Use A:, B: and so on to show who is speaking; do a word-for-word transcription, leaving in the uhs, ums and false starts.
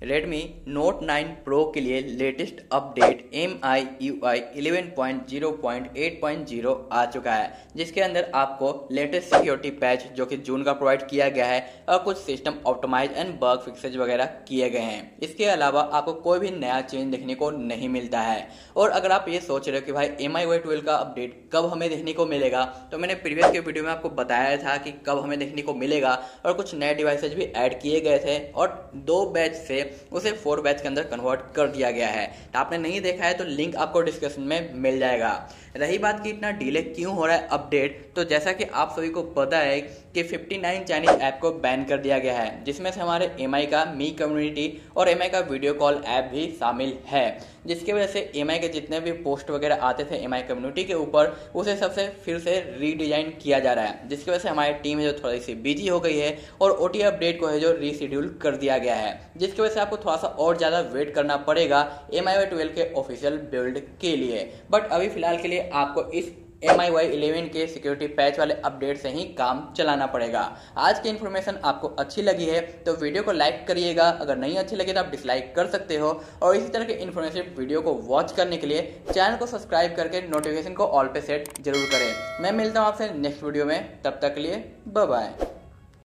A: Redmi Note nine Pro के लिए latest update M I U I eleven point zero point eight point zero आ चुका है, जिसके अंदर आपको लेटेस्ट सिक्योरिटी पैच जो कि जून का प्रोवाइड किया गया है और कुछ system optimise and bug fixes वगैरह किए गए हैं। इसके अलावा आपको कोई भी नया चेंज देखने को नहीं मिलता है। और अगर आप ये सोच रहे हो कि भाई M I U I twelve का अपडेट कब हमें देखने को मिलेगा, तो मैंने प्रीवियस के वीडियो में आपको बताया था कि कब हमें देखने को मिलेगा और कुछ नए डिवाइसेज भी ऐड किए गए थे और दो बैच से उसे फोर बैच के अंदर कन्वर्ट कर दिया गया है। तो आपने नहीं देखा है तो लिंक आपको डिस्क्रिप्शन में मिल जाएगा। रही बात कि इतना डिले क्यों हो रहा है अपडेट, तो जैसा कि आप सभी को पता है कि उनसठ चाइनीज ऐप को बैन कर दिया गया है, जिसमें से हमारे एम आई का मी कम्युनिटी और एम आई का वीडियो कॉल ऐप भी शामिल है, जिसकी वजह से एम आई के जितने भी पोस्ट वगैरह आते थे एम आई कम्युनिटी के ऊपर उसे सबसे फिर से रीडिजाइन किया जा रहा है, जिसकी वजह से हमारी टीम है जो थोड़ी सी बिजी हो गई है और ओ टी अपडेट को है जो रीशेड्यूल कर दिया गया है, जिसकी वजह से आपको थोड़ा सा और ज़्यादा वेट करना पड़ेगा M I U I twelve के ऑफिशियल बिल्ड के लिए। बट अभी फिलहाल के लिए आपको इस M I U I eleven के सिक्योरिटी पैच वाले अपडेट से ही काम चलाना पड़ेगा। आज की इन्फॉर्मेशन आपको अच्छी लगी है तो वीडियो को लाइक करिएगा, अगर नहीं अच्छी लगी तो आप डिसलाइक कर सकते हो। और इसी तरह के इन्फॉर्मेटिव वीडियो को वॉच करने के लिए चैनल को सब्सक्राइब करके नोटिफिकेशन को ऑल पे सेट जरूर करें। मैं मिलता हूँ आपसे नेक्स्ट वीडियो में, तब तक के लिए बाय बाय।